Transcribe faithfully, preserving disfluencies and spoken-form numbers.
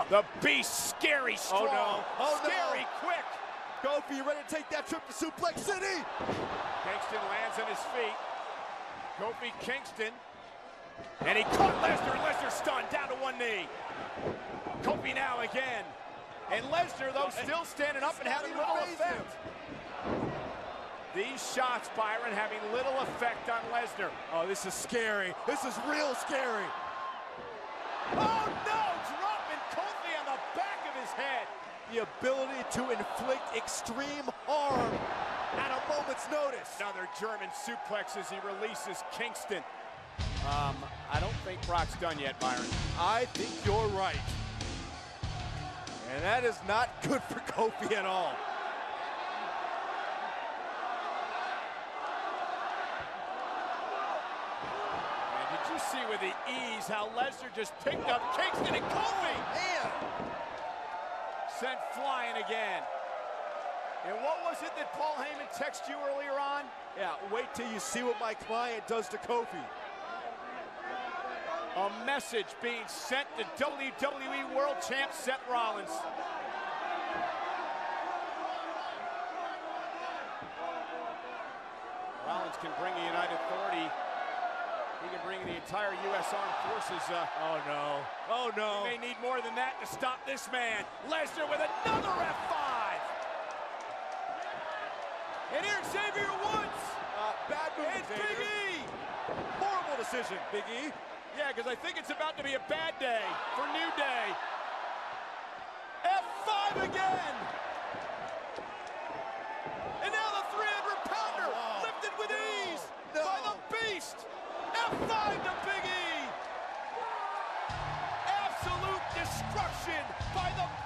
The Beast, scary strong. Oh no. Oh scary no. quick. Kofi, you ready to take that trip to Suplex City? Kingston lands on his feet. Kofi Kingston. And he caught Lesnar, and Lesnar stunned down to one knee. Kofi now again. And Lesnar, though, still standing up and having little effect. These shots, Byron, having little effect on Lesnar. Oh, this is scary. This is real scary. Oh, no! Dropping Kofi on the back of his head. The ability to inflict extreme harm at a moment's notice. Another German suplex as he releases Kingston. Um, I don't think Brock's done yet, Byron. I think you're right. And that is not good for Kofi at all. And did you see with the ease how Lesnar just picked up Kingston and Kofi? Man. Sent flying again. And what was it that Paul Heyman texted you earlier on? Yeah, wait till you see what my client does to Kofi. A message being sent to W W E World Champ Seth Rollins. Rollins can bring a united authority. He can bring the entire U S Armed Forces. Uh, oh no, oh no. He may need more than that to stop this man. Lesnar with another F five. And here's Xavier Woods. Uh, bad move, and Xavier. Big E. Horrible decision, Big E. Yeah, because I think it's about to be a bad day for New Day. F five again. And now the three hundred pounder oh, wow. lifted with no, ease no. by the Beast. F five to Big E. Absolute destruction by the